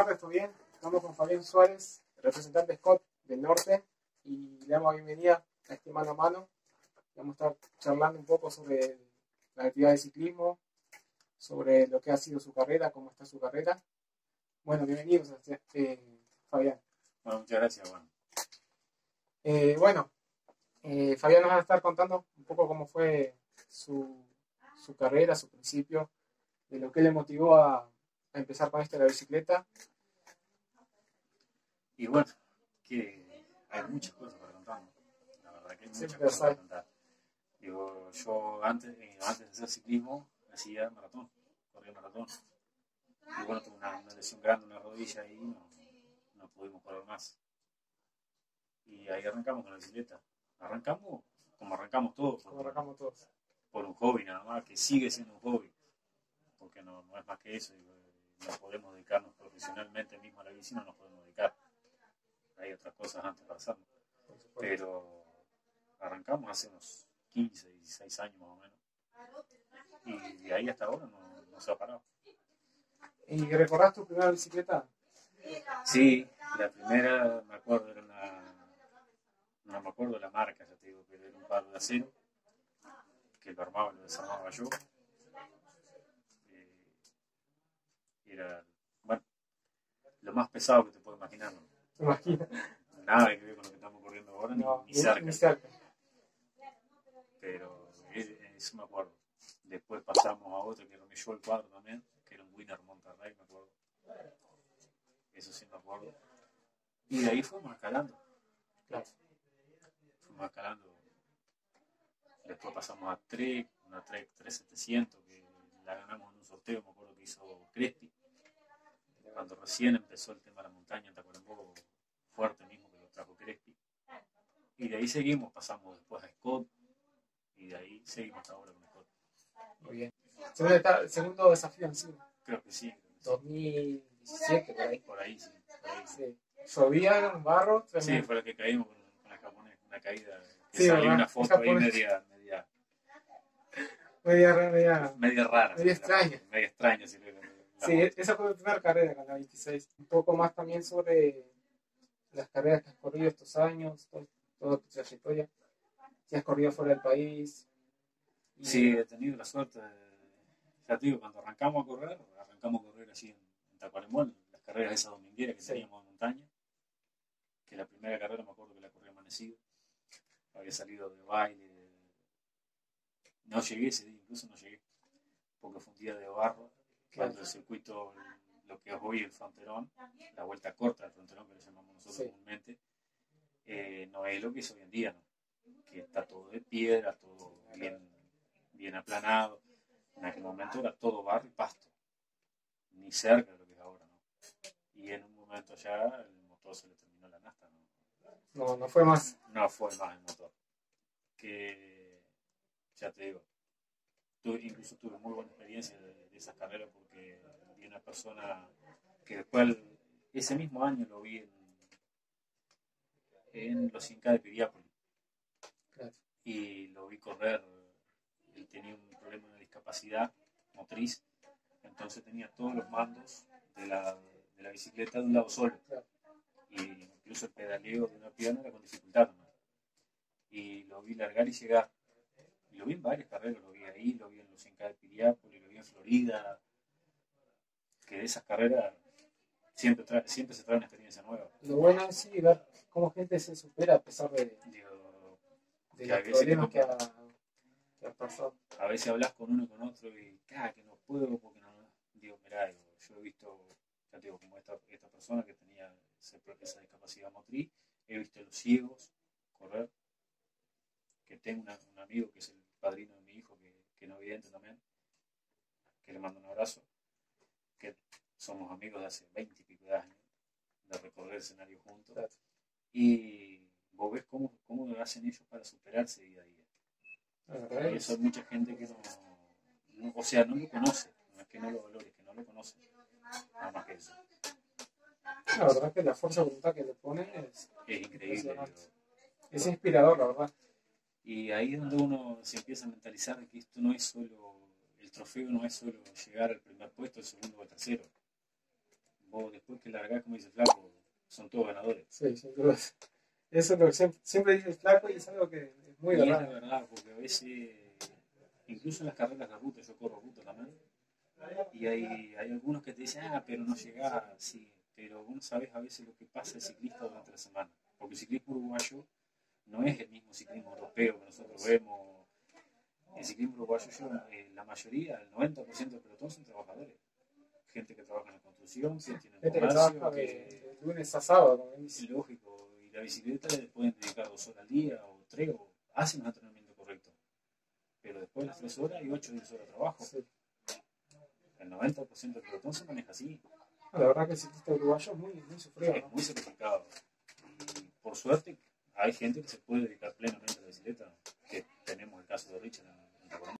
tardes, ¿todo bien? Estamos con Fabián Suárez, representante Scott del norte, y le damos la bienvenida a este mano a mano. Vamos a estar charlando un poco sobre la actividad de ciclismo, sobre lo que ha sido su carrera, cómo está su carrera. Bueno, bienvenidos a Fabián. Bueno, muchas gracias, Juan. Fabián nos va a estar contando un poco cómo fue su carrera, su principio, de lo que le motivó a empezar con esto de la bicicleta. Y bueno, que hay muchas cosas para contar, ¿no? La verdad que hay muchas cosas para contar. Digo, yo antes de hacer ciclismo hacía maratón, corría maratón. Y bueno, tuve una lesión grande en la rodilla y no pudimos correr más. Y ahí arrancamos con la bicicleta. Arrancamos como arrancamos todos. Por un hobby nada más, que sigue siendo un hobby. Porque no es más que eso. No podemos dedicarnos profesionalmente mismo a la bici, no nos podemos dedicar. Hay otras cosas antes para hacerlo. Pero arrancamos hace unos 15, 16 años más o menos. Y de ahí hasta ahora no se ha parado. ¿Y recordás tu primera bicicleta? Sí, la primera me acuerdo, no me acuerdo la marca, ya te digo, pero era un palo de acero, que lo armaba y lo desarmaba yo. Era, bueno, lo más pesado que te puedo imaginar, ¿no? ¿Te imaginas? Nada que ver con lo que estamos corriendo ahora, ni cerca. Pero eso me acuerdo. Después pasamos a otro que rompió el cuadro también, que era un Winner Monterrey, me acuerdo. Eso sí me acuerdo. Y de ahí fuimos escalando. Claro. Fuimos escalando. Después pasamos a Trek, una Trek 3700, que la ganamos en un sorteo, me acuerdo que hizo Crespi. Cuando recién empezó el tema de la montaña en Tacuarembó, fuerte mismo que lo trajo Crespi. Y de ahí seguimos, pasamos después a Scott, y de ahí seguimos hasta ahora con Scott. Muy bien. Segundo desafío en sí. Creo que sí. 2017, por ahí. Por ahí, sí. Sí. Llovía, un barro. Tremendo. Sí, fue la que caímos con la japonesa, una caída. Que sí, salió ¿verdad? una foto ahí media rara. Media extraña. Media extraña, sí. Sí, esa fue mi primera carrera con la 26. Un poco más también sobre las carreras que has corrido estos años, toda tu trayectoria. Si has corrido fuera del país. Sí, he tenido la suerte. Ya te digo, cuando arrancamos a correr así en Tacuarembó, en las carreras esas domingueras que teníamos en montaña. Que la primera carrera me acuerdo que la corrí amanecido. Había salido de baile. No llegué ese día, incluso no llegué. Porque fue un día de barro. Cuando el circuito, lo que es hoy el fronterón, la vuelta corta del fronterón, que le llamamos nosotros comúnmente, no es lo que es hoy en día, ¿no? Que está todo de piedra, todo bien aplanado. En aquel momento era todo barro y pasto, ni cerca de lo que es ahora, ¿no? Y en un momento ya el motor se le terminó la nafta, ¿no? No fue más. No fue más el motor. Que, ya te digo, incluso tuve muy buena experiencia de esas carreras porque vi una persona que después, ese mismo año lo vi en los Incas de Piriápolis. Claro. Y lo vi correr. Él tenía un problema de discapacidad motriz, entonces tenía todos los mandos de la bicicleta de un lado solo. Claro. Y incluso el pedaleo de una pierna era con dificultad, ¿no? Y lo vi largar y llegar. Y lo vi en varias carreras, lo vi ahí, lo vi en los Incas de Piriápolis, lo vi en Florida. Que de esas carreras siempre se trae una experiencia nueva. Lo bueno es sí, ver cómo gente se supera a pesar de los problemas que ha pasado. A veces hablas con uno y con otro y que no puedo porque no. Digo, mirá, yo he visto, ya te digo, como esta persona que tenía esa discapacidad motriz, he visto a los ciegos correr, que tengo un amigo que es el padrino de mi hijo, que no vidente también, que le mando un abrazo, que somos amigos de hace 20 y pico de años, de recorrer escenarios juntos. Claro. Y vos ves cómo lo hacen ellos para superarse día a día. Y eso hay mucha gente que no lo conoce, no es que no lo valore, que no lo conoce, nada más que eso. La verdad es que la fuerza de voluntad que le pone es increíble. Es inspirador, la verdad. Y ahí es donde uno se empieza a mentalizar de que esto no es solo, el trofeo no es solo llegar al primer puesto, el segundo o el tercero. vos después que largás, como dice Flaco, son todos ganadores. Sí, sin duda. Eso es lo que siempre dice el Flaco y es algo que es muy Y es verdad. de verdad, porque a veces, incluso en las carreras de ruta, yo corro ruta también, y hay algunos que te dicen, pero no llegás, sí, pero vos no sabés a veces lo que pasa el ciclista durante la semana, porque el ciclismo uruguayo no es el mismo ciclismo europeo que nosotros vemos. El ciclismo uruguayo, la mayoría, el 90% del pelotón son trabajadores, gente que trabaja en la construcción, que tiene Gente que comercio, trabaja de lunes a sábado, como dice. es lógico, y la bicicleta le pueden dedicar 2 horas al día, o 3, o hacen los entrenamientos correctos, pero después de las 3 horas hay 8 o 10 horas de trabajo. Sí. El 90% del pelotón se maneja así. La verdad que el ciclista uruguayo es muy sufrido, Es ¿no? muy sacrificado. Y por suerte hay gente que se puede dedicar plenamente a la bicicleta, que tenemos el caso de Richard en